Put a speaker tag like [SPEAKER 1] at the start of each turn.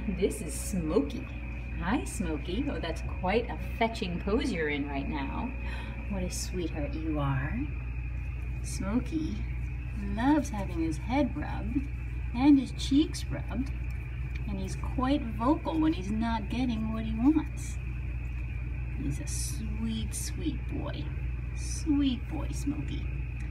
[SPEAKER 1] This is Smokey. Hi, Smokey. Oh, that's quite a fetching pose you're in right now. What a sweetheart you are. Smokey loves having his head rubbed and his cheeks rubbed, and he's quite vocal when he's not getting what he wants. He's a sweet, sweet boy. Sweet boy, Smokey.